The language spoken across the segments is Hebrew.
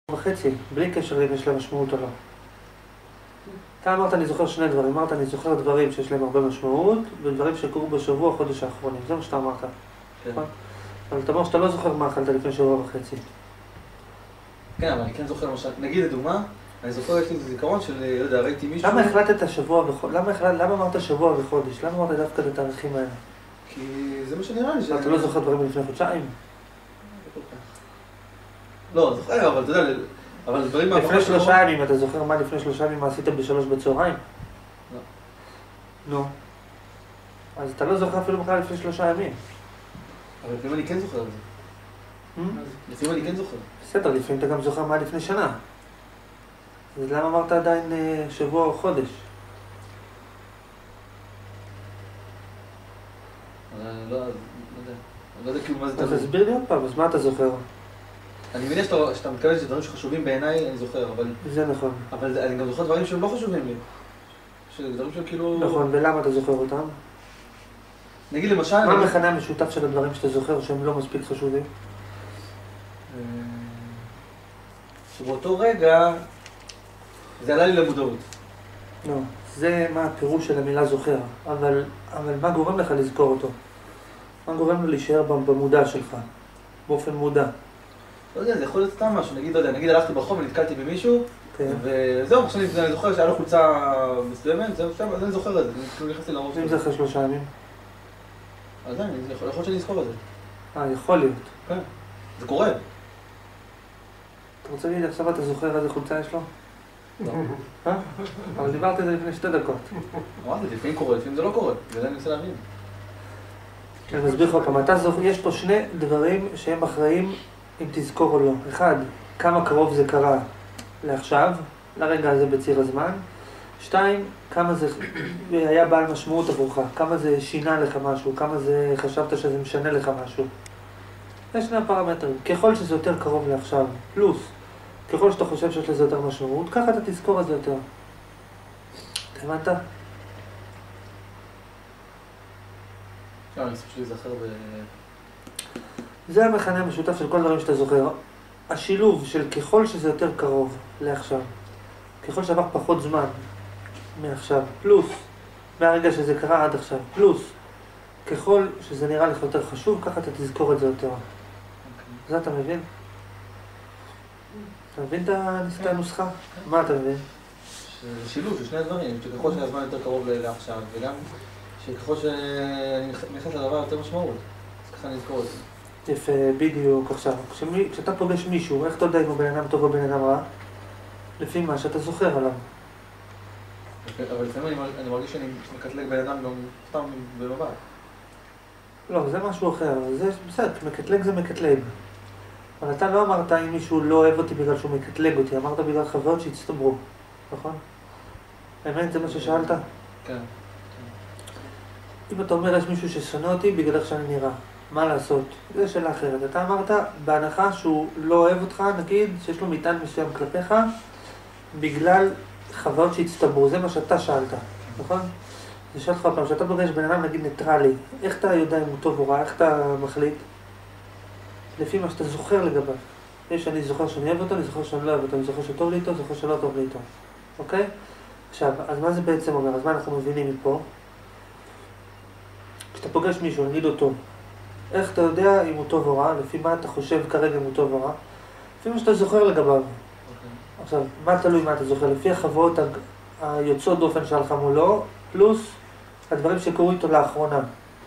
וחצי, בלי קשר אם יש להם משמעות או לא. אתה אמרת אני זוכר שני דברים, אמרת אני זוכר דברים שיש להם הרבה משמעות ודברים שקורו בשבוע, חודש האחרונים, זה מה שאתה אמרת. כן. אבל אתה אומר שאתה לא זוכר מה אכלת לפני שבוע וחצי. כן, אבל אני כן זוכר למשל, נגיד לדוגמה, אני זוכר יש לי זיכרון של, לא יודע, ראיתי מישהו... למה החלטת שבוע וחודש? למה אמרת שבוע וחודש? למה אמרת דווקא את התאריכים האלה? כי זה מה שנראה לי. אתה לא זוכר דברים לפני חודשיים? לא, זוכר, אבל אתה יודע, אבל דברים... לפני 3 ימים, אתה זוכר מה לפני 3 ימים, מה עשית ב3 בצהריים? לא. נו. אז אתה לא זוכר אפילו בכלל לפני 3 ימים. אבל לפעמים אני כן זוכר את זה. לפעמים אני כן זוכר. בסדר, לפעמים אתה גם זוכר מה לפני שנה. אז למה אמרת עדיין שבוע או חודש? אני לא יודע כאילו מה זה תלוי. אז תסביר לי עוד פעם, אז מה אתה זוכר? אני מניח שאתה מתכוון שדברים שחשובים בעיניי, אני זוכר, אבל... זה נכון. אבל אני גם זוכר דברים שהם לא חשובים לי. דברים שהם כאילו... נכון, ולמה אתה זוכר אותם? נגיד למשל... מה המכנה המשותף של הדברים שאתה זוכר שהם לא מספיק חשובים? שבאותו רגע זה עלה לי למודעות. לא, זה מה הפירוש של המילה זוכר, אבל מה גורם לך לזכור אותו? מה גורם לו להישאר במודע שלך, באופן מודע? לא יודע, זה יכול להיות סתם משהו, נגיד, לא יודע, נגיד הלכתי ברחוב ונתקלתי במישהו, וזהו, עכשיו אני זוכר שהיה לו חולצה מסוימת, זהו, אז אני זוכר את זה, כאילו נכנסתי לראש. אם זה אחרי 3 ימים? עדיין, יכול להיות שאני אזכור את זה. יכול להיות. כן, זה קורה. אתה רוצה להגיד, עכשיו אתה זוכר איזה חולצה יש לו? לא. אבל דיברת את זה לפני 2 דקות. אמרתי, לפעמים קורה, לפעמים זה לא קורה, וזה אני רוצה להבין. אני מסביר לך פעם, יש פה 2 דברים שהם אחראים אם תזכור או לא. 1, כמה קרוב זה קרה לעכשיו, לרגע הזה בציר הזמן. 2, כמה זה היה בעל משמעות עבורך, כמה זה שינה לך משהו, כמה זה חשבת שזה משנה לך משהו. זה 2 הפרמטרים. ככל שזה יותר קרוב לעכשיו, פלוס, ככל שאתה חושב שיש לזה יותר משמעות, ככה אתה תזכור את זה יותר. אתה הבנת? אני חושב להיזכר זה המכנה המשותף של כל דברים שאתה זוכר. השילוב של ככל שזה יותר קרוב לעכשיו, ככל שעבר פחות זמן מעכשיו, פלוס, מהרגע שזה קרה עד עכשיו, פלוס, ככל שזה נראה לך יותר חשוב, ככה אתה תזכור את זה יותר. זה אתה מבין? אתה מבין את הנוסחה? מה אתה מבין? שילוב של 2 דברים, שככל שהזמן יותר קרוב לעכשיו, וגם שככל שאני נכנס לדבר יותר משמעות, אז ככה אני אזכור את זה. יפה, בדיוק עכשיו. כשאתה פוגש מישהו, איך אתה יודע אם הוא בן אדם טוב או בן אדם רע? לפי מה שאתה זוכר עליו. אבל לפעמים אני מרגיש שאני מקטלג בן אדם גם סתם במבט. לא, זה משהו אחר. זה בסדר, מקטלג זה מקטלג. אבל אתה לא אמרת אם מישהו לא אוהב אותי בגלל שהוא מקטלג אותי, אמרת בגלל חוויות שהצטברו, נכון? באמת, זה מה ששאלת? כן. אם אתה אומר יש מישהו ששונא אותי בגלל איך שאני נראה, מה לעשות? זה שאלה אחרת. אתה אמרת, בהנחה שהוא לא אוהב אותך, נגיד, שיש לו מטען מסוים כלפיך, בגלל חוויות שהצטברו, זה מה שאתה שאלת, נכון? זה שאלת לך פעם, שאתה פוגש בן אדם נגיד ניטרלי, איך אתה יודע אם הוא טוב או רע, איך אתה מחליט? לפי מה שאתה זוכר לגביו. יש אני זוכר שאני אוהב אותו, אני זוכר שאני לא אוהב אותו, אני זוכר שטוב לי איתו, אני זוכר שלא טוב לי איתו. אוקיי? עכשיו, אז מה זה בעצם אומר? אז מה אנחנו מבינים מפה? כשאתה פוגש מישהו, נגיד אותו, איך אתה יודע אם הוא טוב או רע? לפי מה אתה חושב כרגע אם הוא טוב או רע? לפי מה שאתה זוכר לגביו. עכשיו, מה תלוי מה אתה זוכר? לפי החוויות היוצאות דופן שלך מולו, פלוס הדברים שקורו איתו לאחרונה.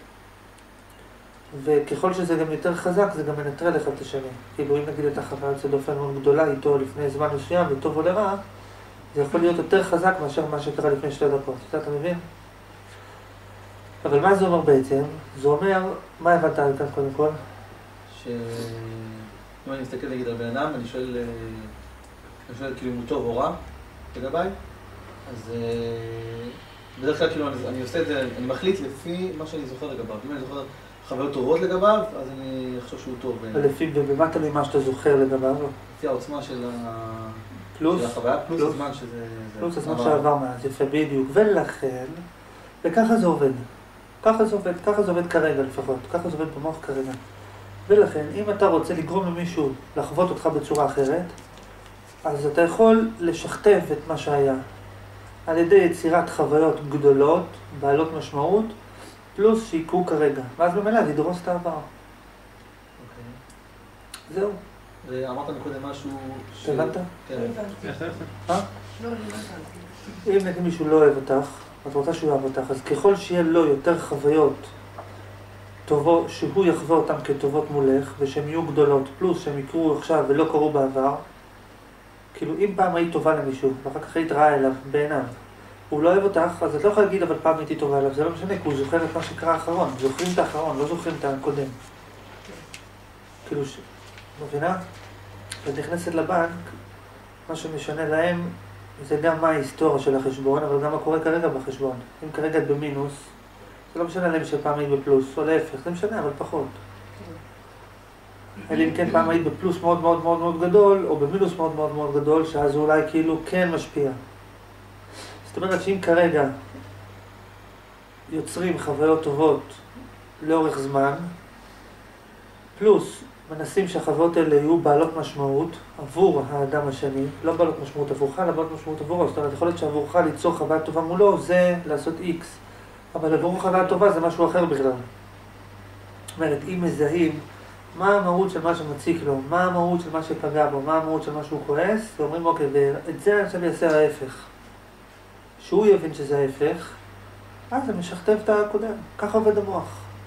וככל שזה גם יותר חזק, זה גם מנטרל לך את השני. כאילו, אם נגיד את החוויה יוצאת דופן מאוד גדולה איתו לפני זמן מסוים, וטוב או לרע, זה יכול להיות יותר חזק מאשר מה שקרה לפני 2 דקות. אתה מבין? אבל מה זה אומר בעצם? זה אומר, מה הבנת על כאן קודם כל? אם אני מסתכל נגיד על בן אדם, אני שואל כאילו אם הוא טוב או רע לגביי, אז בדרך כלל כאילו אני עושה את זה, אני מחליט לפי מה שאני זוכר לגביו. אם אני זוכר חוויות טובות לגביו, אז אני חושב שהוא טוב. ובמה תלוי מה שאתה זוכר לגביו? לפי העוצמה של החוויה, פלוס הזמן שזה... פלוס הזמן שעבר מאז, יפה בדיוק. ולכן, וככה זה עובד. ככה זה עובד כרגע לפחות, ככה זה עובד במוח כרגע. ולכן, אם אתה רוצה לגרום למישהו לחוות אותך בצורה אחרת, אז אתה יכול לשכתב את מה שהיה על ידי יצירת חוויות גדולות, בעלות משמעות, פלוס שיקרו כרגע. ואז במילא זה ידרוס את העבר. זהו. ואמרת מקודם משהו הבנת? כן. לא אם נגיד מישהו לא אוהב אותך, את רוצה שהוא אוהב אותך, אז ככל שיהיה לו יותר חוויות טובות, שהוא יחווה אותן כטובות מולך, ושהן יהיו גדולות, פלוס שהן יקרו עכשיו ולא קרו בעבר, כאילו אם פעם היית טובה למישהו, ואחר כך היית רעה אליו בעיניו, הוא לא אוהב אותך, אז את לא יכולה להגיד אבל פעם הייתי טובה אליו, זה לא משנה, כי הוא זוכר את מה שקרה האחרון, זוכרים את האחרון, לא זוכרים את הקודם. כאילו, מבינה? כשאת נכנסת לבנק, מה שמשנה להם זה גם מה ההיסטוריה של החשבון, אבל גם מה קורה כרגע בחשבון. אם כרגע את במינוס, זה לא משנה להם שפעם היית בפלוס, או להפך, זה משנה, אבל פחות. אלא אם כן פעם היית בפלוס מאוד מאוד מאוד מאוד גדול, או במינוס מאוד מאוד מאוד גדול, שאז אולי כאילו כן משפיע. זאת אומרת שאם כרגע יוצרים חוויות טובות לאורך זמן, פלוס מנסים שהחוויות האלה יהיו בעלות משמעות עבור האדם השני, לא בעלות משמעות עבורך, אלא בעלות משמעות עבורו. זאת אומרת, יכול להיות שעבורך ליצור חוויה טובה מולו זה לעשות X, אבל עבור חוויה טובה זה משהו אחר בכלל. זאת אומרת, אם מזהים מה המהות של מה שמציק לו, מה המהות של מה שפגע בו, מה המהות של מה שהוא כועס, ואומרים, אוקיי, ואת זה אני עכשיו אעשה ההפך. שהוא יבין שזה ההפך, אז זה משכתב את הקודם. ככה עובד המוח.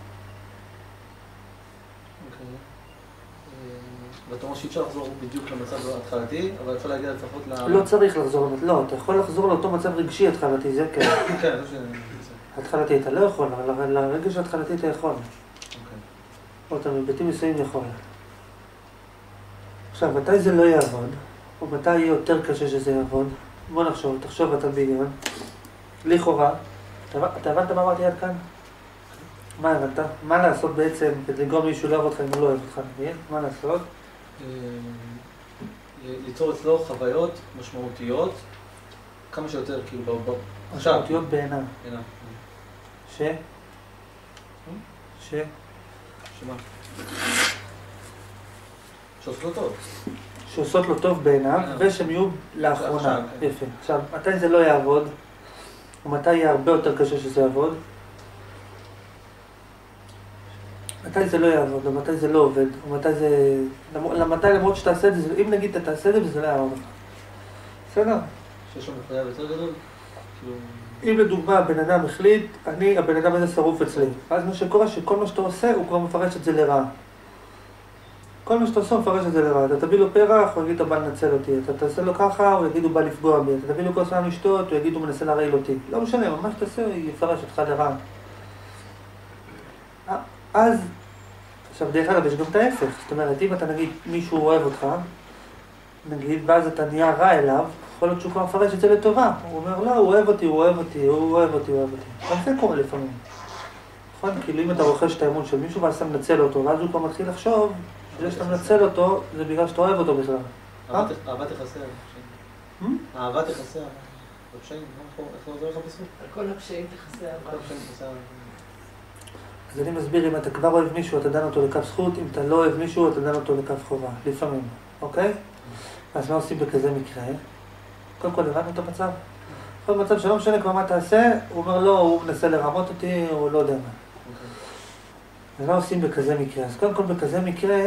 ואתה אומר שאי אפשר לחזור בדיוק למצב התחלתי, אבל אפשר להגיע לפחות לא צריך לחזור, לא, אתה יכול לחזור לאותו מצב רגשי התחלתי, זה כן. כן, זה התחלתי אתה לא יכול, אבל לרגש התחלתי אתה יכול. או אתה מבתים מסוים יכול. עכשיו, מתי זה לא יעבוד, או מתי יהיה יותר קשה שזה יעבוד? בוא נחשוב, תחשוב אתה בהיגיון. לכאורה, אתה הבנת מה אמרתי עד כאן? מה הבנת? מה לעשות בעצם כדי לגרום מישהו לא אוהב אותך אם הוא לא אוהב אותך? מה לעשות? ליצור אצלו חוויות משמעותיות, כמה שיותר, כאילו, משמעותיות בעיניו. ש? שמה? שעושות לו טוב. שעושות לו טוב בעיניו, ושהם יהיו לאחרונה. יפה. עכשיו, מתי זה לא יעבוד? ומתי יהיה הרבה יותר קשה שזה יעבוד? מתי זה לא יעבוד, ומתי זה לא עובד, ומתי זה... למתי למרות שתעשה את זה, אם נגיד אתה תעשה את זה וזה לא יעבוד. בסדר? שיש לו מחויב יותר גדול? אם לדוגמה הבן אדם החליט, הבן אדם הזה שרוף אצלי. אז מה שקורה שכל מה שאתה עושה הוא כבר מפרש את זה לרעה. כל מה שאתה עושה הוא מפרש את זה לרעה. אתה תביא לו פרח, הוא יגיד אתה בא לנצל אותי. אתה תעשה לו ככה, הוא יגיד הוא בא לפגוע בי. אתה תביא לו כוס מים לשתות, הוא יגיד הוא מנסה להרעיל אותי. לא משנה, מה שתעשה הוא יפרש אותך לרעה. אז, עכשיו דרך אגב יש גם את ההפך, זאת אומרת אם אתה נגיד מישהו אוהב אותך, נגיד ואז אתה נהיה רע אליו, יכול להיות שהוא כבר מפרש את זה לטובה, הוא אומר לא, הוא אוהב אותי, הוא אוהב אותי, הוא אוהב אותי, הוא אוהב אותי. גם זה קורה לפעמים. נכון? כאילו אם אתה רוכש את האמון של מישהו ואז אתה מנצל אותו, ואז הוא כבר מתחיל לחשוב, שזה שאתה מנצל אותו, זה בגלל שאתה אוהב אותו בכלל. אהבת יחסי, אהבת יחסי, בפשעים, איך לא עוזר לך בסוף? על כל הפשעים תחסי אהבה. אז אני מסביר, אם אתה כבר אוהב מישהו, אתה דן אותו לכף זכות, אם אתה לא אוהב מישהו, אתה דן אותו לכף חובה, לפעמים, אוקיי? אז מה עושים בכזה מקרה? קודם כל, הבנו את המצב. כל מצב שלא משנה כבר מה תעשה, הוא אומר לא, הוא מנסה לרמות אותי, או לא יודע מה. אז מה עושים בכזה מקרה? אז קודם כל, בכזה מקרה,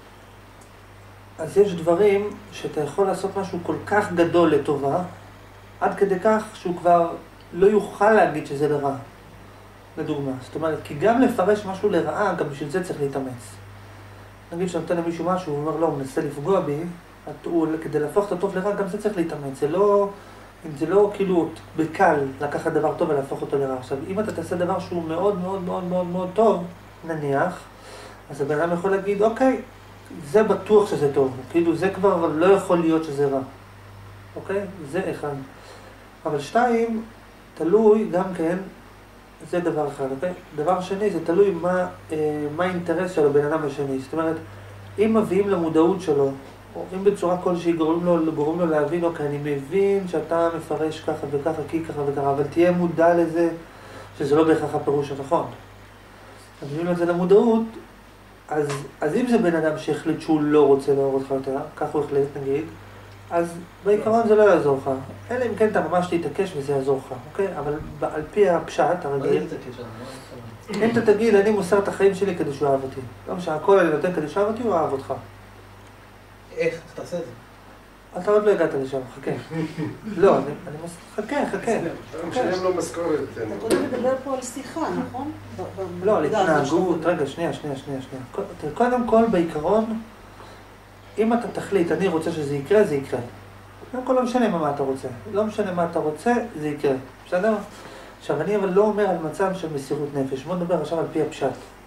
אז יש דברים שאתה יכול לעשות משהו כל כך גדול לטובה, עד כדי כך שהוא כבר לא יוכל להגיד שזה לרע. לדוגמה, זאת אומרת, כי גם לפרש משהו לרעה, גם בשביל זה צריך להתאמץ. נגיד שנותן למישהו משהו, הוא אומר לא, הוא מנסה לפגוע בי, כדי להפוך את הטוב לרע, גם זה צריך להתאמץ. זה לא כאילו בקל לקחת דבר טוב ולהפוך אותו לרע. עכשיו, אם אתה תעשה דבר שהוא מאוד מאוד מאוד מאוד מאוד טוב, נניח, אז הבן אדם יכול להגיד, אוקיי, זה בטוח שזה טוב. כאילו, זה כבר לא יכול להיות שזה רע. אוקיי? זה אחד. אבל שתיים, תלוי גם כן, זה דבר אחד, אוקיי? דבר שני, זה תלוי מה האינטרס של הבן אדם השני. זאת אומרת, אם מביאים למודעות שלו, או אם בצורה כלשהי גורם לו להבין, אוקיי, אני מבין שאתה מפרש ככה וככה, כי ככה וככה, אבל תהיה מודע לזה שזה לא בהכרח הפירוש הנכון. אז מביאים לו את זה למודעות, אז אם זה בן אדם שהחליט שהוא לא רוצה להראות אותך יותר, כך הוא החליט נגיד, אז בעיקרון זה לא יעזור לך. אלא אם כן אתה ממש תתעקש וזה יעזור לך, אוקיי? אבל על פי הפשט הרגיל, אם אתה תגיד, אני מוסר את החיים שלי כדי שהוא אהב אותי. לא משנה, הכל אני נותן כדי שהוא אהב אותי, הוא אהב אותך. איך תעשה את זה? אתה עוד לא הגעת לשם, חכה. לא, אני חכה. אתה משלם לו משכורת. אתה קודם מדבר פה על שיחה, נכון? לא, על התנהגות, רגע, שנייה. קודם כל, בעיקרון, אם אתה תחליט, אני רוצה שזה יקרה, זה יקרה. קודם כל, לא משנה מה אתה רוצה. לא משנה מה אתה רוצה, זה יקרה. בסדר? עכשיו, אני אבל לא אומר על מצב של מסירות נפש. בוא נדבר עכשיו על פי הפשט.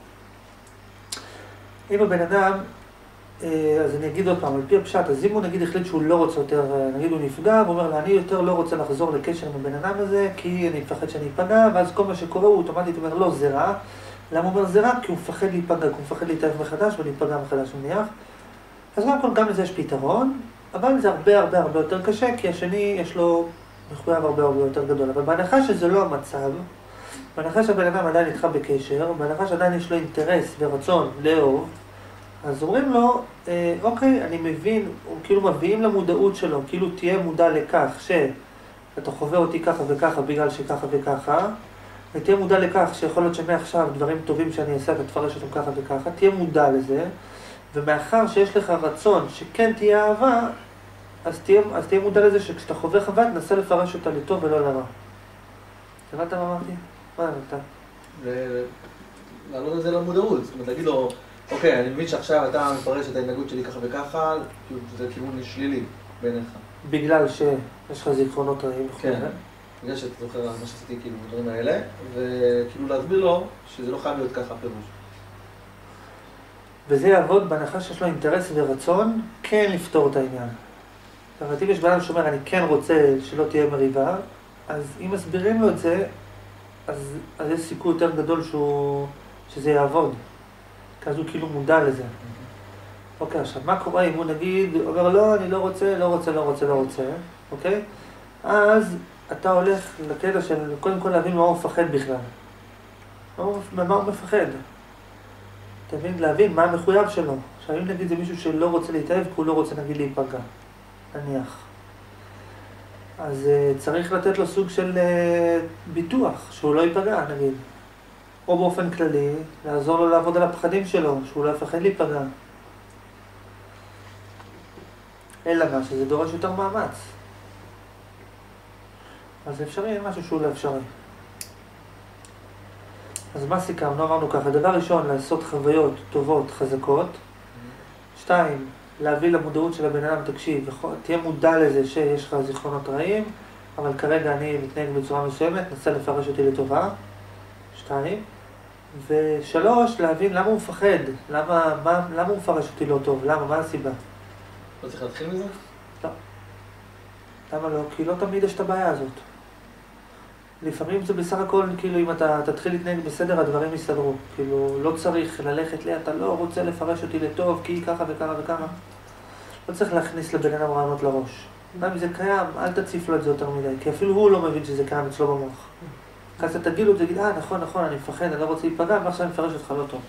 אם הבן אדם, אז אני אגיד עוד פעם, על פי הפשט, אז אם הוא נגיד החליט שהוא לא רוצה יותר, נגיד הוא נפגע, הוא אומר לה, אני יותר לא רוצה לחזור לקשר עם הבן אדם הזה, כי אני מפחד שאני אפגע, ואז כל מה שקורה הוא אוטומטית אומר, לא, זה רע. למה הוא אומר זה רע? כי הוא מפחד להיפגע, הוא מפחד להתאהב מחדש ולהיפגע מחדש מניח. אז גם לזה יש פתרון, אבל זה הרבה יותר קשה, כי השני יש לו מחויב הרבה יותר גדול. אבל בהנחה שזה לא המצב, בהנחה שהבן אדם עדיין איתך בקשר, בהנחה שעדיין יש לו אינטרס ורצון לאהוב, אז אומרים לו, אוקיי, אני מבין, כאילו מביאים למודעות שלו, כאילו תהיה מודע לכך שאתה חווה אותי ככה וככה בגלל שככה וככה, ותהיה מודע לכך שיכול להיות שמעכשיו דברים טובים שאני אעשה ותפרש אותם ככה וככה, תהיה מודע לזה, ומאחר שיש לך רצון שכן תהיה אהבה, אז תהיה מודע לזה שכשאתה חווה חווה, תנסה לפרש אותה לטוב ולא לרע. הבנת מה אמרתי? מה אמרת? להעלות את זה למודעות, זאת אומרת, להגיד לו, אוקיי, אני מבין שעכשיו אתה מפרש את ההתנהגות שלי ככה וככה, זה כיוון שלילי בעיניך. בגלל שיש לך זיכרונות רעים. כן, בגלל שאתה זוכר מה שעשיתי כאילו בדברים האלה, וכאילו להסביר לו שזה לא חייב להיות ככה פירוש. וזה יעבוד בהנחה שיש לו אינטרס ורצון כן לפתור את העניין. זאת אומרת, אם יש בן אדם שאומר, אני כן רוצה שלא תהיה מריבה, אז אם מסבירים לו את זה, אז יש סיכוי יותר גדול שזה יעבוד. כי אז הוא כאילו מודע לזה. אוקיי, עכשיו, מה קורה אם הוא נגיד, אומר, לא, אני לא רוצה, אוקיי? אז אתה הולך לקטע של קודם כל להבין מה הוא מפחד בכלל. מה הוא מפחד? אתה מבין? להבין מה המחויב שלו. עכשיו, אם נגיד זה מישהו שלא רוצה להתאהב, כי הוא לא רוצה נגיד להיפגע. נניח. אז צריך לתת לו סוג של ביטוח, שהוא לא ייפגע, נגיד. או באופן כללי, לעזור לו לעבוד על הפחדים שלו, שהוא לא יפחד להיפגע. אלא מה, שזה דורש יותר מאמץ. אז אפשרי, משהו שהוא לא אפשרי. אז מה סיכמנו? אמרנו ככה, דבר ראשון, לעשות חוויות טובות, חזקות. 2, להביא למודעות של הבן אדם, תקשיב, תהיה מודע לזה שיש לך זיכרונות רעים, אבל כרגע אני מתנהג בצורה מסוימת, נסה לפרש אותי לטובה. 2. ו3, להבין למה הוא מפחד, למה הוא מפרש אותי לא טוב, מה הסיבה? לא צריך להתחיל מזה? לא. למה לא? כי לא תמיד יש את הבעיה הזאת. לפעמים זה בסך הכל, כאילו אם אתה תתחיל להתנהג בסדר, הדברים יסתדרו. כאילו לא צריך ללכת לי, אתה לא רוצה לפרש אותי לטוב, כי ככה וככה וככה. לא צריך להכניס לבן אדם רעיונות לראש. גם אם זה קיים, אל תציף לו את זה יותר מדי, כי אפילו הוא לא מבין שזה קיים אצלו במוח. אז אתה תגיד לו, תגיד, נכון, אני מפחד, אני לא רוצה להיפגע, ועכשיו אני מפרש אותך לא טוב.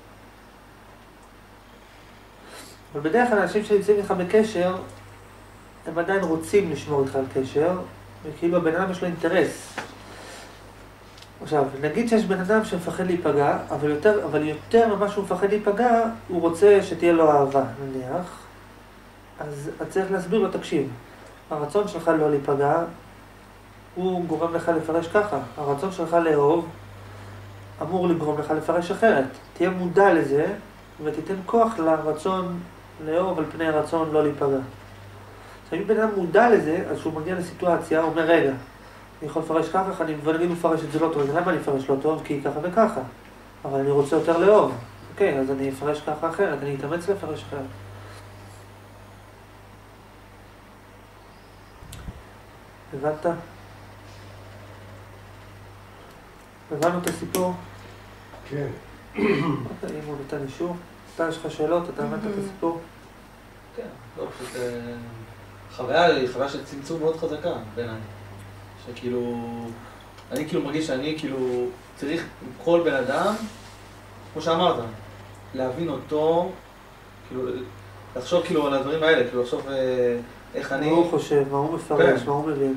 אבל בדרך כלל אנשים שנמצאים איתך בקשר, הם עדיין רוצים לשמור איתך על קשר, וכאילו הבן אדם יש לו אינטרס. עכשיו, נגיד שיש בן אדם שמפחד להיפגע, אבל יותר ממה שהוא מפחד להיפגע, הוא רוצה שתהיה לו אהבה, נניח. אז צריך להסביר לו, תקשיב, הרצון שלך לא להיפגע, הוא גורם לך לפרש ככה. הרצון שלך לאהוב אמור לגרום לך לפרש אחרת. תהיה מודע לזה, ותיתן כוח לרצון לאהוב על פני הרצון לא להיפגע. עכשיו, אם בן אדם מודע לזה, אז כשהוא מגיע לסיטואציה, הוא אומר, רגע, אני יכול לפרש ככה, ונגיד הוא מפרש את זה לא טוב, אז למה אני אפרש לא טוב? כי ככה וככה. אבל אני רוצה יותר לאהוב. אוקיי, אז אני אפרש ככה אחרת, אני אתאמץ לפרש אחרת. הבנת? הבנו את הסיפור? כן. אוקיי, אם הוא נתן אישור. אתה יש לך שאלות, אתה הבנת את הסיפור? כן, לא, פשוט חוויה היא חוויה של צמצום מאוד חזקה בעיניי. שכאילו, אני כאילו מרגיש שאני כאילו צריך עם כל בן אדם, כמו שאמרת, להבין אותו, כאילו, לחשוב כאילו על הדברים האלה, כאילו לחשוב איך מה אני... הוא חושב, מה הוא מפרש, כן. מה הוא מבין.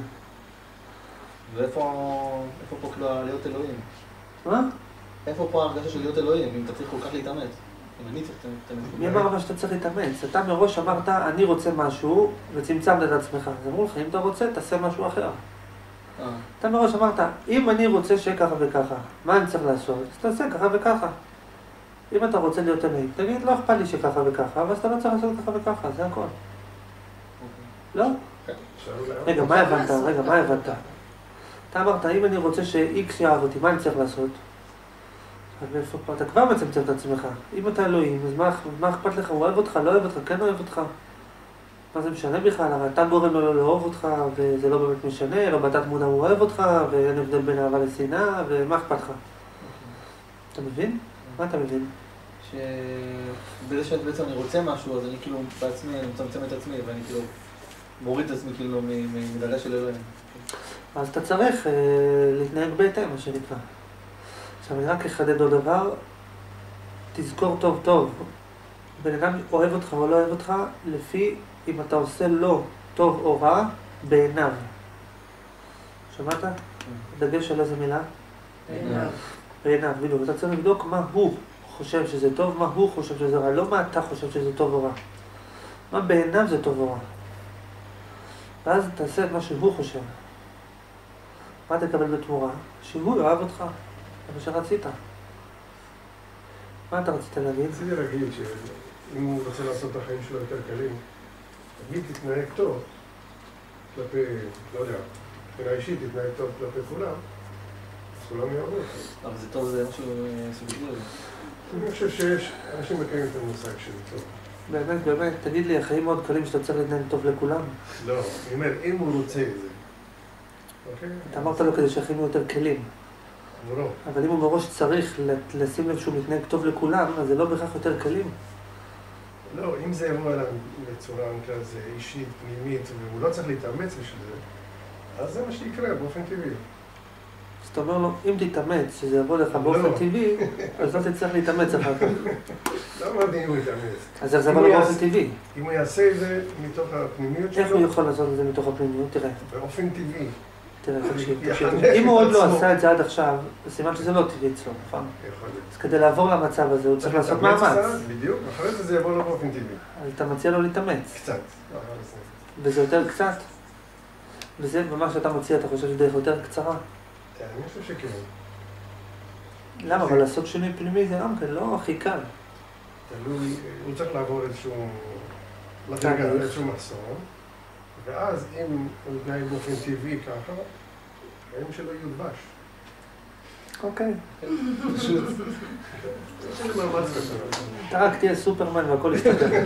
ואיפה פה כאילו להיות אלוהים? מה? איפה פה ההרגשה של להיות אלוהים, אם אתה צריך כל כך להתאמץ? אם אני צריך להתאמץ. מי אמר לך שאתה צריך להתאמץ? אתה מראש אמרת, אני רוצה משהו, וצמצמת את עצמך. אז אמרו לך, אם אתה רוצה, תעשה משהו אחר. אתה מראש אמרת, אם אני רוצה שיהיה ככה וככה, מה אני צריך לעשות? אז תעשה ככה וככה. אם אתה רוצה להיות אלוהים, תגיד, לא אכפת לי שככה וככה, אבל אתה לא צריך לעשות ככה וככה, זה הכל. לא? רגע, מה הבנת? מה הבנת? אתה אמרת, אם אני רוצה ש-X יאהב אותי, מה אני צריך לעשות? אתה כבר מצמצם את עצמך. אם אתה אלוהים, אז מה אכפת לך? הוא אוהב אותך, לא אוהב אותך, כן אוהב אותך. מה זה משנה בכלל? הרי אתה גורם לו לא לאהוב אותך, וזה לא באמת משנה, לא בתת מודע הוא אוהב אותך, ואין הבדל בין אהבה לשנאה, ומה אכפת לך? אתה מבין? מה אתה מבין? שבזה שבעצם אני רוצה משהו, אז אני כאילו בעצמי, אני מצמצם את עצמי, ואני כאילו מוריד את עצמי כאילו מדרגה של אלוהים. אז אתה צריך להתנהג בהתאם, מה שנקרא. עכשיו, אני רק אחדד עוד דבר, תזכור טוב טוב, בן אדם אוהב אותך או לא אוהב אותך, לפי אם אתה עושה לו טוב או רע, בעיניו. שמעת? דגש על איזה מילה? בעיניו. בעיניו, בדיוק. אתה צריך לבדוק מה הוא חושב שזה טוב, מה הוא חושב שזה רע, לא מה אתה חושב שזה טוב או רע. מה בעיניו זה טוב או רע. ואז תעשה את מה שהוא חושב. מה תקבל בתמורה? שהוא יאהב אותך, זה מה שרצית. מה אתה רצית להגיד? רציתי להגיד שאם הוא רוצה לעשות את החיים שלו יותר קלים, תגיד תתנהג טוב כלפי, לא יודע, מבחינה אישית תתנהג טוב כלפי כולם, אז כולם יאהבו אותך. אבל זה טוב, זה משהו סובייקטיבי. אני חושב שיש אנשים מקיימים את המושג של טוב. באמת, תגיד לי, החיים מאוד קלים שאתה צריך להתנהג טוב לכולם. לא, אני אומר, אם הוא רוצה את זה, אוקיי? אתה אמרת לו כדי שהחיים יהיו יותר קלים. הוא לא. אבל אם הוא מראש צריך לשים לב שהוא מתנהג טוב לכולם, אז זה לא בהכרח יותר קלים. לא, אם זה יבוא אליו בצורה כזה אישית, פנימית, והוא לא צריך להתאמץ בשביל זה, אז זה מה שיקרה באופן טבעי. אז אתה אומר לו, אם תתאמץ, שזה יבוא לך באופן טבעי, אז לא תצטרך להתאמץ אחר כך. לא אמרתי אם הוא יתאמץ. אז זה יבוא לו באופן טבעי. אם הוא יעשה את זה מתוך הפנימיות שלו... איך הוא יכול לעשות את זה מתוך הפנימיות? תראה. באופן טבעי. תראה, תקשיב. אם הוא עוד לא עשה את זה עד עכשיו, זה סימן שזה לא טבעי אצלו, נכון? יכול להיות. אז כדי לעבור למצב הזה, הוא צריך לעשות מאמץ. בדיוק, אחרי זה יבוא לו באופן טבעי. אז אתה מציע לו להתאמץ. קצת. וזה יותר קצת. וזה מה שאתה מציע, אתה חושב שדרך יותר קצרה? אני חושב שכן. למה? אבל לעשות שינוי פנימי זה גם כן, לא הכי קל. תלוי, הוא צריך לעבור איזשהו... מדרגה, איזשהו מחסום, ואז אם הוא מתנהג באופן טבעי ככה, החיים שלו יהיו דבש. אוקיי. פשוט. יש לי מאמץ כזה. אתה רק תהיה סופרמן והכל יסתדר.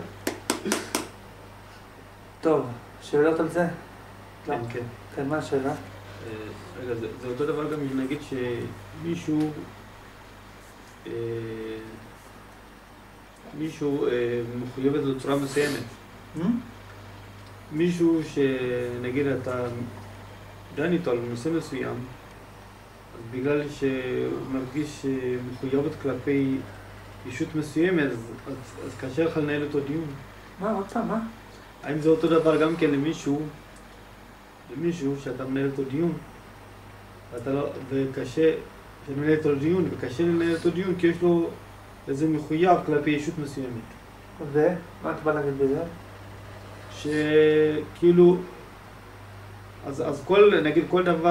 טוב, שאלות על זה? כן, כן. כן, מה השאלה? רגע, זה אותו דבר גם אם נגיד מישהו מחויב את זה בצורה מסוימת. מישהו שנגיד אתה דן איתו על נושא מסוים, אז בגלל שהוא מרגיש מחויבת כלפי אישות מסוימת, אז קשה לך לנהל אותו דיון. מה, עוד פעם, מה? האם זה אותו דבר גם כן למישהו שאתה מנהל אותו דיון, וקשה לנהל אותו דיון, וקשה לנהל אותו דיון כי יש לו איזה מחויב כלפי אישות מסוימת. ומה אתה בא להגיד בזה? שכאילו, אז נגיד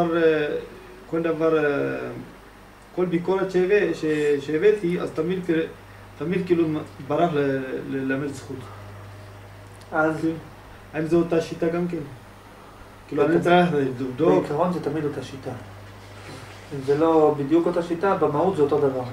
כל ביקורת שהבאתי, אז תמיד כאילו ברח ללמד זכות. אז האם זו אותה שיטה גם כן? כאילו אני צריך לבדוק. בעיקרון זה תמיד אותה שיטה. אם זה לא בדיוק אותה שיטה, במהות זה אותו דבר.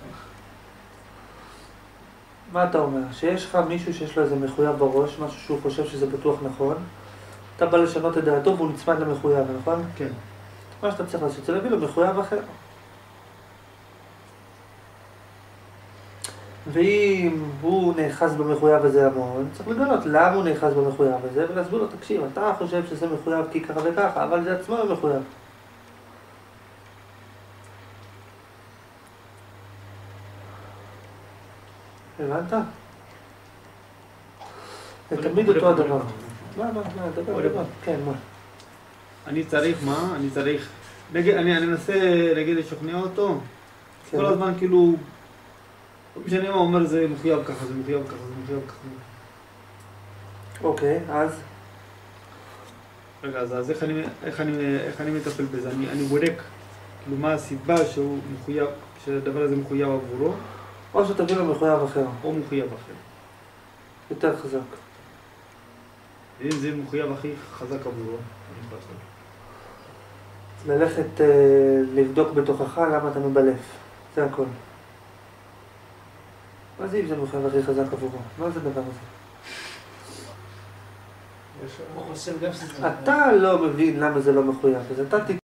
מה אתה אומר? שיש לך מישהו שיש לו איזה מחויב בראש, משהו שהוא חושב שזה בטוח נכון, אתה בא לשנות את דעתו והוא נצמד למחויב, נכון? כן. מה שאתה צריך לעשות זה להביא לו מחויב אחר. ואם הוא נאחז במחויב הזה המון, צריך לגלות למה הוא נאחז במחויב הזה ולהסביר לו, תקשיב, אתה חושב שזה מחויב כי ככה וככה, אבל זה עצמו מחויב. הבנת? זה תמיד אותו הדבר. מה, דבר. עוד דבר. כן, מה? אני צריך מה? אני צריך... אני מנסה, נגיד, לשכנע אותו. כן. כל הזמן כאילו... לא משנה מה, הוא אומר זה מחויב ככה, זה מחויב ככה, זה מחויב ככה. אוקיי, אז? רגע, אז איך אני מטפל בזה? אני בודק, כאילו, מה הסיבה שהוא מחויב, שהדבר הזה מחויב עבורו, או שתביא לו מחויב אחר. או מחויב אחר. יותר חזק. ואם זה מחויב הכי חזק עבורו, אני יכול לעשות. ללכת לבדוק בתוכך למה אתה מבלף. זה הכל. מה זה אם זה מחויב הכי חזק עבורו? מה זה הדבר הזה? יש... הוא חושב גם שזה... אתה לא מבין למה זה לא מחויב, אז אתה